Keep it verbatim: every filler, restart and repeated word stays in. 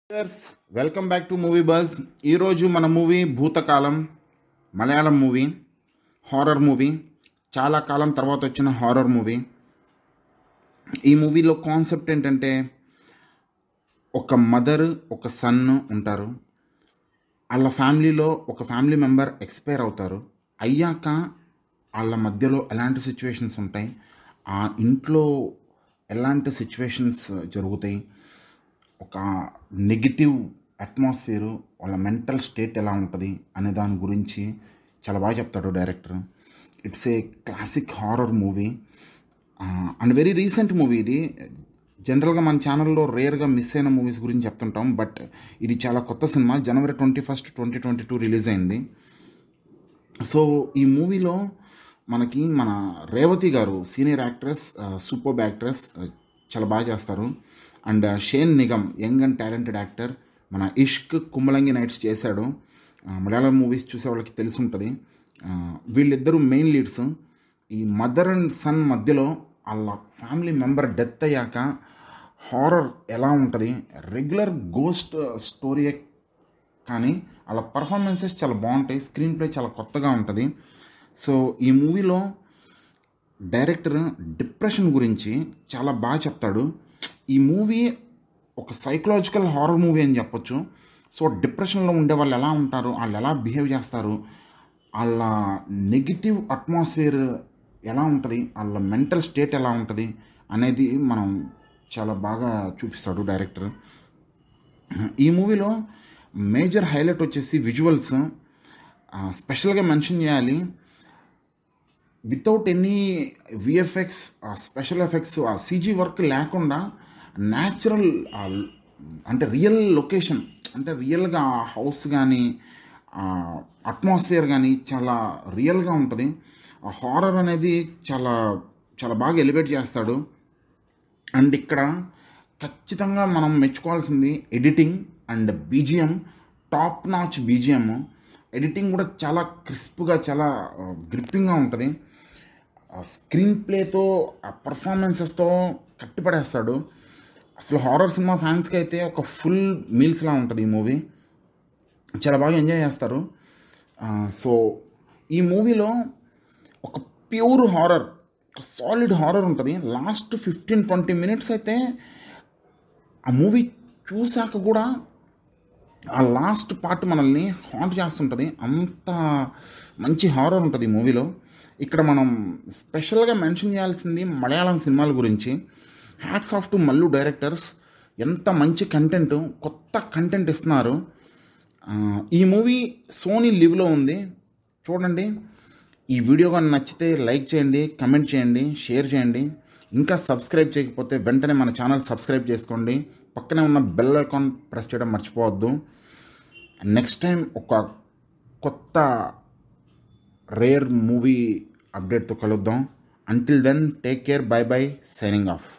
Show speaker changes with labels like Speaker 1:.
Speaker 1: Viewers, welcome back to Movie Buzz. Ee roju mana movie Bhoothakaalam Malayalam movie, horror movie. Chala kalam tarvata vachina horror movie. Ee movie lo concept entante oka mother oka son untaru. Alla family lo oka family member expire avutaru. Ayyaka alla madhyalo elanti situations untayi. Aa intlo elanti situations jarugutayi. ఒక negative atmosphere వాళ్ళ mental state ఎలా ఉంటుంది అనే దాని గురించి చాలా బాగా చెప్తాడు director. It's a classic horror movie and very recent movie. ఇది జనరల్గా మన ఛానల్లో రేర్గా మిస్ అయిన మూవీస్ గురించి చెప్తుంటాం, బట్ ఇది చాలా కొత్త cinema. January twenty first twenty twenty two release అయింది. సో ఈ మూవీలో మనకి మన రేవతి గారు సీనియర్ యాక్ట్రెస్, సూపర్బ్ యాక్ట్రెస్, చాలా బాగా చేస్తారు. And Shane Nigam young and talented actor. మన ఇష్క్, కుమ్మలంగి నైట్స్ చేశాడు. మలయాళం మూవీస్ చూసే వాళ్ళకి తెలిసి ఉంటుంది. వీళ్ళిద్దరూ మెయిన్ లీడ్స్. ఈ మదర్ అండ్ సన్ మధ్యలో వాళ్ళ ఫ్యామిలీ మెంబర్ డెత్ అయ్యాక హారర్ ఎలా ఉంటుంది, రెగ్యులర్ గోస్ట్ స్టోరీ కానీ వాళ్ళ పర్ఫార్మెన్సెస్ చాలా బాగుంటాయి. స్క్రీన్ ప్లే చాలా కొత్తగా ఉంటుంది. సో ఈ మూవీలో డైరెక్టర్ డిప్రెషన్ గురించి చాలా బాగా చెప్తాడు. ఈ మూవీ ఒక సైకలాజికల్ హారర్ మూవీ అని చెప్పొచ్చు. సో డిప్రెషన్లో ఉండే వాళ్ళు ఎలా ఉంటారు, వాళ్ళు ఎలా బిహేవ్ చేస్తారు, వాళ్ళ నెగిటివ్ అట్మాస్ఫియర్ ఎలా ఉంటుంది, వాళ్ళ మెంటల్ స్టేట్ ఎలా ఉంటుంది అనేది మనం చాలా బాగా చూపిస్తాడు డైరెక్టర్. ఈ మూవీలో మేజర్ హైలైట్ వచ్చేసి విజువల్స్. స్పెషల్గా మెన్షన్ చేయాలి. Without any VFX, special effects, ఆ సీజీ వర్క్ లేకుండా న్యాచురల్ అంటే రియల్ లొకేషన్, అంటే రియల్గా ఆ హౌస్ కానీ అట్మాస్ఫియర్ కానీ చాలా రియల్గా ఉంటుంది. ఆ హారర్ అనేది చాలా చాలా బాగా ఎలివేట్ చేస్తాడు. అండ్ ఇక్కడ ఖచ్చితంగా మనం మెచ్చుకోవాల్సింది editing and BGM. Top notch BGM. Editing కూడా చాలా క్రిస్ప్గా, చాలా గ్రిప్పింగ్గా ఉంటుంది. స్క్రీన్ ప్లేతో, ఆ పర్ఫార్మెన్సెస్తో కట్టిపడేస్తాడు. అసలు హారర్ సినిమా ఫ్యాన్స్కి అయితే ఒక ఫుల్ మీల్స్లా ఉంటుంది ఈ మూవీ. చాలా బాగా ఎంజాయ్ చేస్తారు. సో ఈ మూవీలో ఒక ప్యూర్ హారర్, ఒక సాలిడ్ హారర్ ఉంటుంది. లాస్ట్ ఫిఫ్టీన్ ట్వంటీ మినిట్స్ అయితే ఆ మూవీ చూశాక కూడా ఆ లాస్ట్ పార్ట్ మనల్ని హాంట్ చేస్తుంటుంది. అంత మంచి హారర్ ఉంటుంది ఈ మూవీలో. ఇక్కడ మనం స్పెషల్గా మెన్షన్ చేయాల్సింది మలయాళం సినిమాల గురించి. Hats off to Mallu directors. ఎంత మంచి కంటెంట్, కొత్త కంటెంట్ ఇస్తున్నారు. ఈ మూవీ సోనీ లివ్లో ఉంది, చూడండి. ఈ వీడియో కానీ నచ్చితే లైక్ చేయండి, కమెంట్ చేయండి, షేర్ చేయండి. ఇంకా సబ్స్క్రైబ్ చేయకపోతే వెంటనే మన ఛానల్ సబ్స్క్రైబ్ చేసుకోండి. పక్కనే ఉన్న బెల్ ఐకాన్ ప్రెస్ చేయడం మర్చిపోవద్దు. నెక్స్ట్ టైం ఒక కొత్త రేర్ మూవీ అప్డేట్తో కలుద్దాం. Until then take care, bye bye, signing of.